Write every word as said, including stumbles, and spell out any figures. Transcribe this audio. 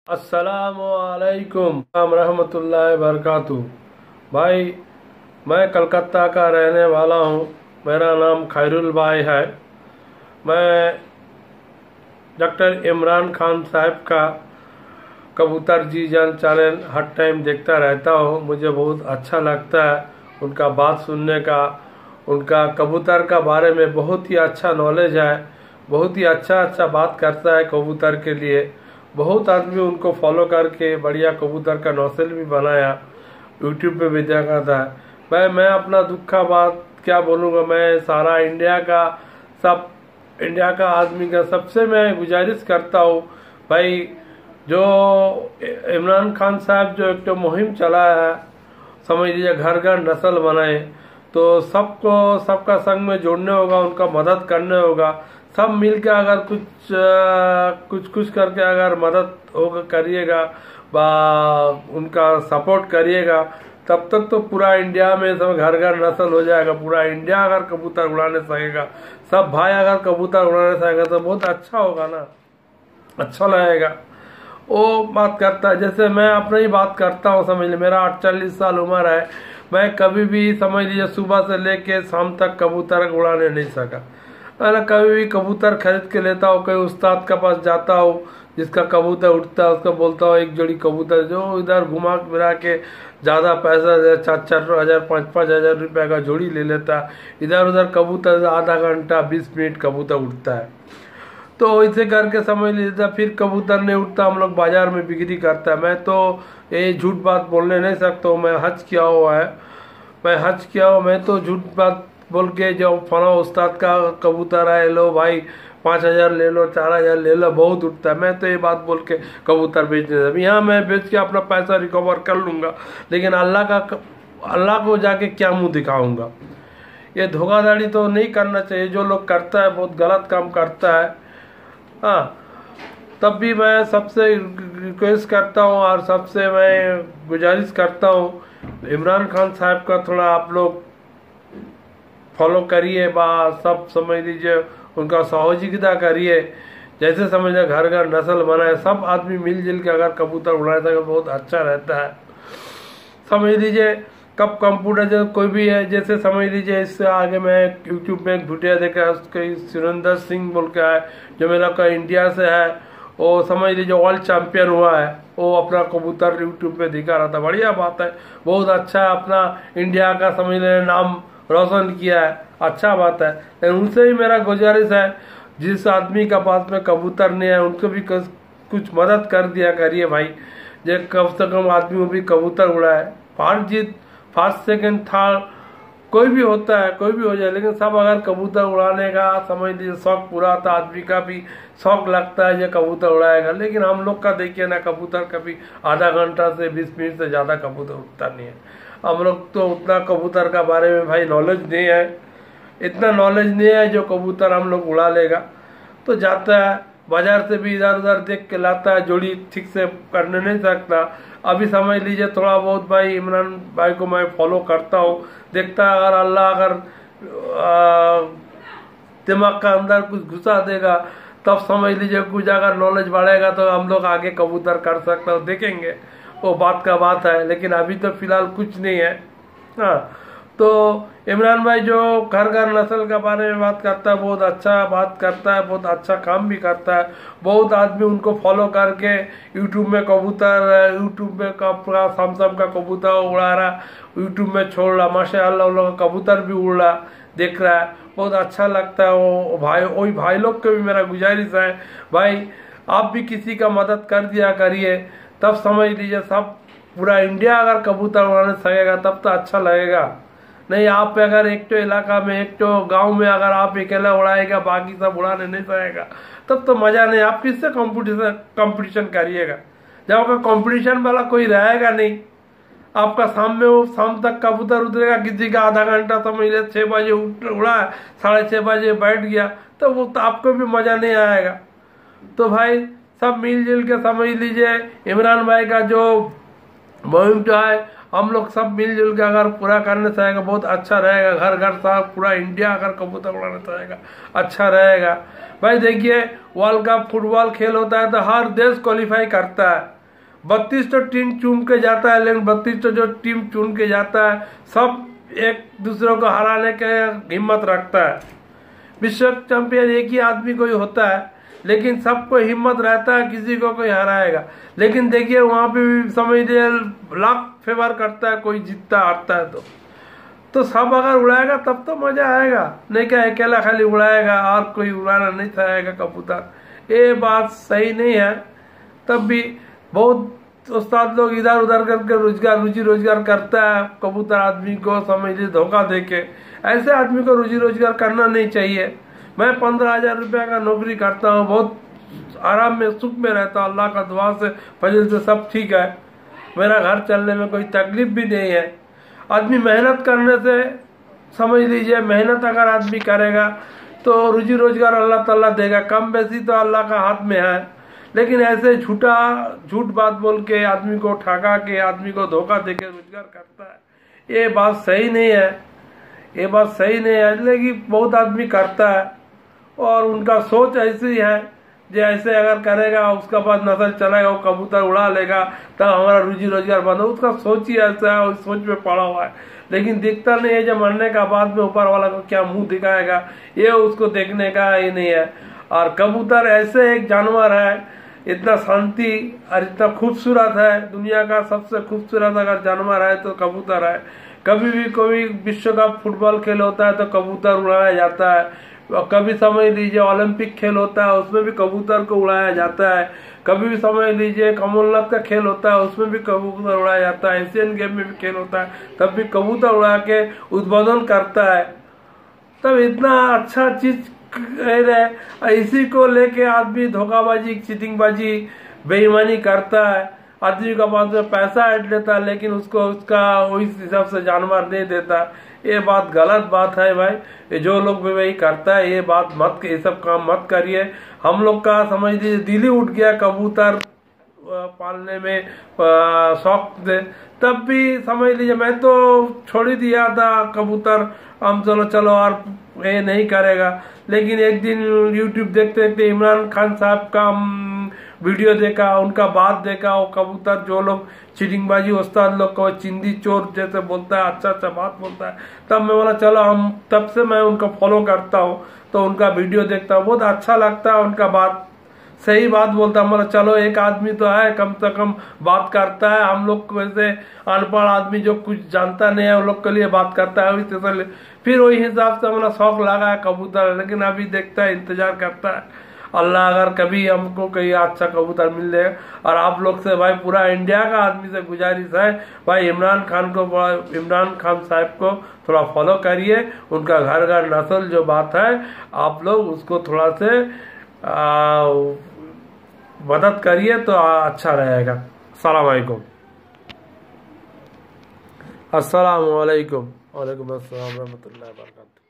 अस्सलामुअलैकुम रहमतुल्लाहि बरकातुहू। भाई, मैं कलकत्ता का रहने वाला हूँ। मेरा नाम खैरुल भाई है। मैं डॉक्टर इमरान खान साहब का कबूतर जी जान चैनल हर टाइम देखता रहता हूँ। मुझे बहुत अच्छा लगता है उनका बात सुनने का। उनका कबूतर का बारे में बहुत ही अच्छा नॉलेज है। बहुत ही अच्छा अच्छा बात करता है कबूतर के लिए। बहुत आदमी उनको फॉलो करके बढ़िया कबूतर का नौसेल भी बनाया, यूट्यूब पे भी देखा था। भाई, मैं अपना दुख का बात क्या बोलूँगा। मैं सारा इंडिया का सब इंडिया का आदमी का सबसे मैं गुजारिश करता हूँ भाई, जो इमरान खान साहब जो एक तो मुहिम चलाया है, समझ लीजिए घर घर नस्ल बनाए, तो सबको सबका संग में जोड़ने होगा, उनका मदद करने होगा। सब मिलकर अगर कुछ आ, कुछ कुछ करके अगर मदद होगा करिएगा, बा उनका सपोर्ट करिएगा, तब तक तो पूरा इंडिया में सब घर घर नस्ल हो जाएगा। पूरा इंडिया अगर कबूतर उड़ाने सकेगा, सब भाई अगर कबूतर उड़ाने सकेगा तो बहुत अच्छा होगा ना, अच्छा लगेगा। वो बात करता है, जैसे मैं अपनी ही बात करता हूँ। समझ लीजिए मेरा अड़तालीस साल उम्र है। मैं कभी भी समझ लीजिए सुबह से लेके शाम तक कबूतर उड़ाने नहीं सका। मैं कभी भी कबूतर खरीद के लेता हूँ, कहीं उस्ताद के पास जाता हूँ जिसका कबूतर उठता है, उसको बोलता हूँ एक जोड़ी कबूतर जो इधर घुमा फिरा के ज़्यादा पैसा दे, चार चार हज़ार पाँच पाँच हज़ार रुपये का जोड़ी ले लेता है। इधर उधर कबूतर आधा घंटा बीस मिनट कबूतर उठता है। तो इसे करके समझ लीजिए फिर कबूतर नहीं उठता, हम लोग बाजार में बिक्री करता है। मैं तो ये झूठ बात बोलने नहीं सकता हूँ। मैं हज किया हुआ है, मैं हज किया हुआ मैं तो झूठ बात बोल के जो फला उस्ताद का कबूतर है, लो भाई पाँच हज़ार ले लो, चार हज़ार ले लो, बहुत उठता है, मैं तो ये बात बोल के कबूतर बेचने था। यहाँ मैं बेच के अपना पैसा रिकवर कर लूँगा, लेकिन अल्लाह का अल्लाह को जाके क्या मुंह दिखाऊंगा। ये धोखाधड़ी तो नहीं करना चाहिए। जो लोग करता है बहुत गलत काम करता है। हाँ, तब भी मैं सबसे रिक्वेस्ट करता हूँ और सबसे मैं गुजारिश करता हूँ, इमरान खान साहब का थोड़ा आप लोग फॉलो करिए, बा सब समझ लीजिए उनका सहयोगिता करिए। जैसे समझिए घर घर नस्ल बनाए, सब आदमी मिलजुल के अगर कबूतर उड़ाए तो बहुत अच्छा रहता है। समझ लीजिए कब कंप्यूटर जो कोई भी है, जैसे समझ लीजिए इससे आगे मैं यूट्यूब में एक वीडियो देखा, उसके सुरेंद्र सिंह बोल के है जो मेरा का इंडिया से है, वो समझ लीजिए वर्ल्ड चैंपियन हुआ है। वो अपना कबूतर यूट्यूब पे दिखा रहा था। बढ़िया बात है, बहुत अच्छा है, अपना इंडिया का समझ लीजिए नाम रोशन किया है, अच्छा बात है। लेकिन उनसे भी मेरा गुजारिश है, जिस आदमी का पास में कबूतर नहीं है उनको भी कुछ मदद कर दिया करिए भाई। जो कम से कम आदमी वो भी कबूतर उड़ाए। फर्स्ट जीत फर्स्ट सेकंड थर्ड कोई भी होता है, कोई भी हो जाए, लेकिन सब अगर कबूतर उड़ाने का समझ लीजिए शौक पूरा होता, आदमी का भी शौक लगता है ये कबूतर उड़ाएगा। लेकिन हम लोग का देखिए ना, कबूतर कभी आधा घंटा से बीस मिनट से ज़्यादा कबूतर उड़ता नहीं है। हम लोग तो उतना कबूतर का बारे में भाई नॉलेज नहीं है, इतना नॉलेज नहीं है जो कबूतर हम लोग उड़ा लेगा। तो जाता है बाजार से भी इधर उधर देख के लाता है, जोड़ी ठीक से करने नहीं सकता। अभी समझ लीजिए थोड़ा बहुत भाई इमरान भाई को मैं फॉलो करता हूँ, देखता है अगर अल्लाह अगर दिमाग का अंदर कुछ घुसा देगा तब समझ लीजिए कुछ अगर नॉलेज बढ़ेगा तो हम लोग आगे कबूतर कर सकते हो, देखेंगे, वो बात का बात है। लेकिन अभी तो फिलहाल कुछ नहीं है। हाँ, तो इमरान भाई जो घर घर नस्ल के बारे में बात करता है, बहुत अच्छा बात करता है, बहुत अच्छा काम भी करता है। बहुत आदमी उनको फॉलो करके यूट्यूब में कबूतर यूट्यूब में कपड़ा सैमसंग का कबूतर उड़ा रहा, यूट्यूब में छोड़ रहा, माशाअल्लाह उन लोग कबूतर भी उड़ रहा, देख रहा है, बहुत अच्छा लगता है। वो भाई वही भाई लोग को भी मेरा गुजारिश है, भाई आप भी किसी का मदद कर दिया करिए, तब समझ लीजिए सब पूरा इंडिया अगर कबूतर उड़ाने सकेगा तब तो अच्छा लगेगा। नहीं आप अगर एक तो इलाका में एक तो गांव में अगर आप अकेला उड़ाएगा, बाकी सब उड़ाने नहीं सकेगा, तब तो मजा नहीं। आप किससे कंपटीशन कंपटीशन करिएगा जब आपका कंपटीशन वाला कोई रहेगा नहीं। आपका शाम में वो शाम तक कबूतर उतरेगा, किसी का आधा घंटा समझ लीजिए छः बजे उड़ा, साढ़े छः बजे बैठ गया, तो वो तो आपको भी मजा नहीं आएगा। तो भाई सब मिलजुल के समझ लीजिए इमरान भाई का जो मुहिम जो है हम लोग सब मिलजुल के अगर पूरा करने चाहेगा बहुत अच्छा रहेगा। घर घर साथ पूरा इंडिया अगर कबूतर उड़ाना चाहेगा अच्छा रहेगा। भाई देखिए वर्ल्ड कप फुटबॉल खेल होता है तो हर देश क्वालिफाई करता है, बत्तीस तो टीम चुन के जाता है, लेकिन बत्तीस तो जो टीम चुन के जाता है सब एक दूसरे को हराने के हिम्मत रखता है। विश्व चैंपियन एक ही आदमी को ही होता है, लेकिन सबको हिम्मत रहता है किसी को कोई हराएगा। लेकिन देखिए वहाँ पे भी समझ लीजिए लाख फेवर करता है, कोई जीतता हारता है तो तो सब अगर उड़ाएगा तब तो मजा आएगा, नहीं क्या अकेला खाली उड़ाएगा और कोई उड़ाना नहीं चाहेगा कबूतर, ये बात सही नहीं है। तब भी बहुत उस्ताद लोग इधर उधर करके रोजगार रुचि रोजगार करता है कबूतर आदमी को समझ लीजिए धोखा देके। ऐसे आदमी को रुचि रोजगार करना नहीं चाहिए। मैं पंद्रह हजार रुपया का नौकरी करता हूँ, बहुत आराम में सुख में रहता हूँ, अल्लाह का दुआ से फजल से सब ठीक है, मेरा घर चलने में कोई तकलीफ भी नहीं है। आदमी मेहनत करने से समझ लीजिए मेहनत अगर आदमी करेगा तो रुचि रोजगार अल्लाह ताला देगा, कम बेसी तो अल्लाह का हाथ में है। लेकिन ऐसे झूठा झूठ बात बोल के आदमी को ठगा के आदमी को धोखा देके रोजगार करता है, ये बात सही नहीं है, ये बात सही नहीं है। लेकिन बहुत आदमी करता है और उनका सोच ऐसी है जो ऐसे अगर करेगा उसका बाद नस्ल चलेगा, वो कबूतर उड़ा लेगा तब हमारा रुचि रोजगार बंद हो, उसका सोच ही ऐसा है, उस सोच में पड़ा हुआ है। लेकिन दिखता नहीं है जब मरने का बाद में ऊपर वाला को क्या मुंह दिखाएगा, ये उसको देखने का ये नहीं है। और कबूतर ऐसे एक जानवर है, इतना शांति और इतना खूबसूरत है, दुनिया का सबसे खूबसूरत अगर जानवर है तो कबूतर है। कभी भी कोई विश्व कप फुटबॉल खेल होता है तो कबूतर उड़ाया जाता है, कभी समझ लीजिए ओलंपिक खेल होता है उसमें भी कबूतर को उड़ाया जाता है, कभी भी समझ लीजिए कमलनाथ का खेल होता है उसमें भी कबूतर उड़ाया जाता है, एशियन गेम में भी खेल होता है तब भी कबूतर उड़ा के उद्बोधन करता है। तब इतना अच्छा चीज है, इसी को लेके आदमी धोखाबाजी चीटिंगबाजी बेईमानी करता है, आदमी का पास में पैसा ऐड लेता है लेकिन उसको उसका उस हिसाब से जानवर नहीं देता। ये बात गलत बात है भाई, ये जो लोग भी वही करता है ये बात मत, ये सब काम मत करिए। हम लोग का समझ लीजिए दिल ही उठ गया कबूतर पालने में शौक से, तब भी समझ लीजिए मैं तो छोड़ ही दिया था कबूतर, हम चलो चलो और ये नहीं करेगा। लेकिन एक दिन यूट्यूब देखते देखते इमरान खान साहब का वीडियो देखा, उनका बात देखा, वो कबूतर जो लोग चीटिंगबाजी उस्ताद लोग को चिंदी चोर जैसे बोलता है, अच्छा अच्छा बात बोलता है, तब मैं बोला चलो हम, तब से मैं उनको फॉलो करता हूँ तो उनका वीडियो देखता हूँ, बहुत अच्छा लगता है, उनका बात सही बात बोलता है। मतलब चलो एक आदमी तो है कम से कम बात करता है, हम लोग को वैसे अनपढ़ आदमी जो कुछ जानता नहीं है उन लोग के लिए बात करता है, वही फिर वही हिसाब से हमारा शौक लगा है कबूतर। लेकिन अभी देखता है इंतजार करता है, अल्लाह अगर कभी हमको कहीं अच्छा कबूतर मिल जाए। और आप लोग से भाई पूरा इंडिया का आदमी से गुजारिश है भाई इमरान खान को, इमरान खान साहब को थोड़ा फॉलो करिए, उनका घर घर नस्ल जो बात है आप लोग उसको थोड़ा से मदद करिए तो अच्छा रहेगा। अस्सलाम वालेकुम। अस्सलाम वालेकुम। वालेकुम अस्सलाम रहमतुल्लाहि व बरकातहू।